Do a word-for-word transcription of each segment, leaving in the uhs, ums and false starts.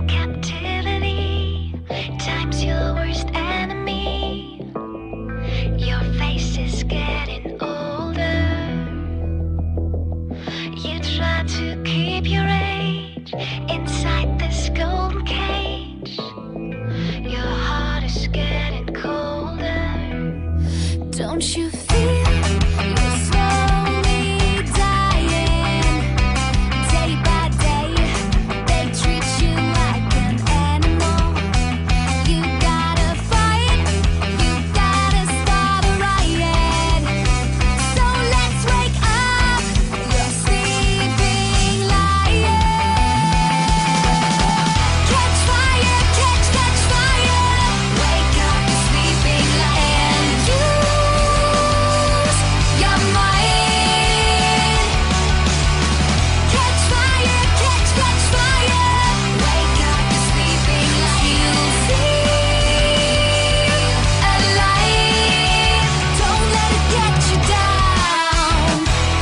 in captivity. Time's your worst enemy. Your face is getting older. You try to keep your age inside this golden cage. Your heart is getting colder. Don't you feel you're slowly dying? Day by day, they treat you like an animal. You gotta fight, you gotta start a riot. So let's wake up, you're sleeping lion. Catch fire, catch, catch fire. Wake up, you're sleeping lion. Use your mind. Catch fire, catch, catch fire. Wake up, you're sleeping lion. Feel alive. Don't let it get you down.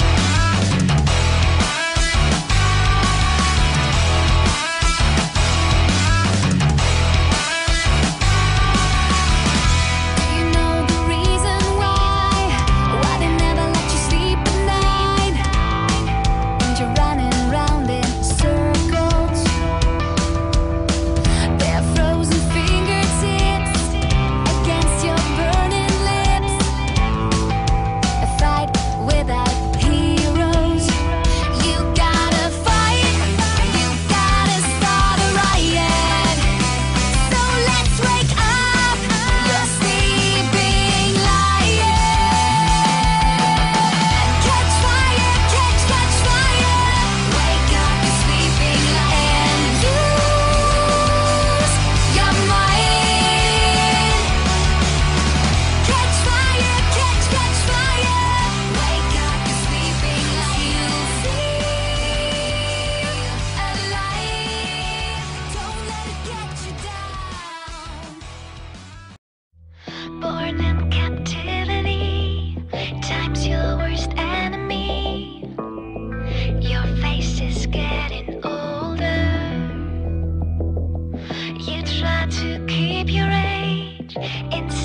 Do you know the reason why? Why they never let you sleep at night? And you're running round in circles. Their frozen fingertips against your burning lips. A fight without heroes. You gotta fight, you gotta start a riot. So let's wake up, you're sleeping lion. Catch fire, catch, catch fire. Wake up, you're sleeping lion. Use your mind. Catch fire, catch, catch fire. Wake up, you're sleeping lion. Feel alive. Don't let it get you down. Born in captivity, time's your worst enemy. Your face is getting older. You try to keep your age inside